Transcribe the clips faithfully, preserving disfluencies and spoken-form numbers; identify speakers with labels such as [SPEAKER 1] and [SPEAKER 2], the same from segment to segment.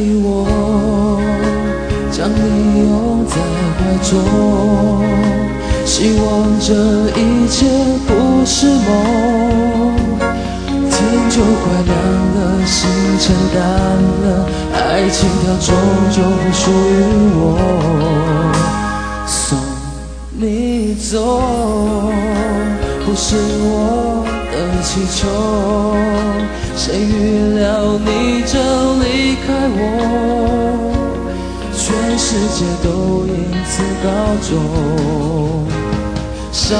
[SPEAKER 1] 我，将你拥在怀中，希望这一切不是梦。天就快亮了，心沉淡了，爱情它终究不属于我。送你走，不是我的祈求，谁预料你这离开我，全世界都因此告终。伤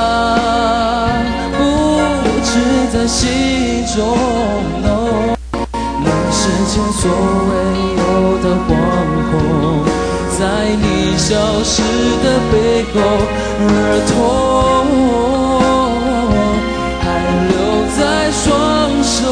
[SPEAKER 1] 不止在心中， no, 那是前所未有的惶恐，在你消失的背后，而痛还留在双手，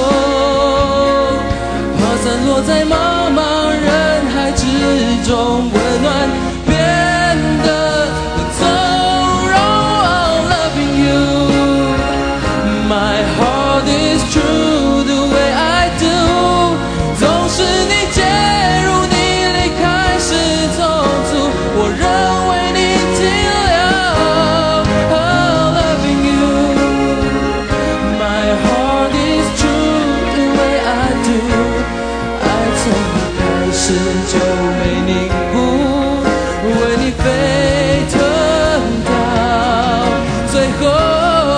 [SPEAKER 1] 花散落在茫茫人海之中，温暖变得从容。Oh, loving you, my heart is true the way I do， 总是你介入，你离开时匆促，我仍为你停留。Oh, loving you, my heart is true the way I do， 爱从一开始就没凝固，为你沸腾到最后。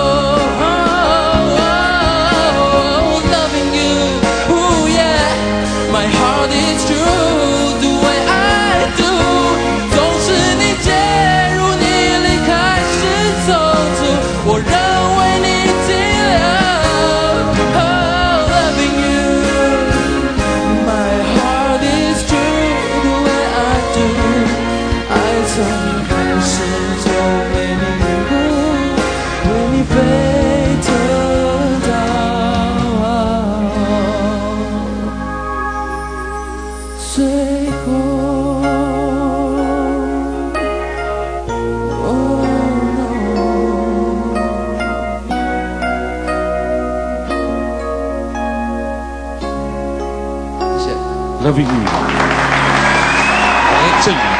[SPEAKER 1] 我仍为你停留。Oh, loving you, my heart is true the way I do， 爱从一开始就没凝固，为你沸腾到最后。
[SPEAKER 2] Loving you， 郑宇。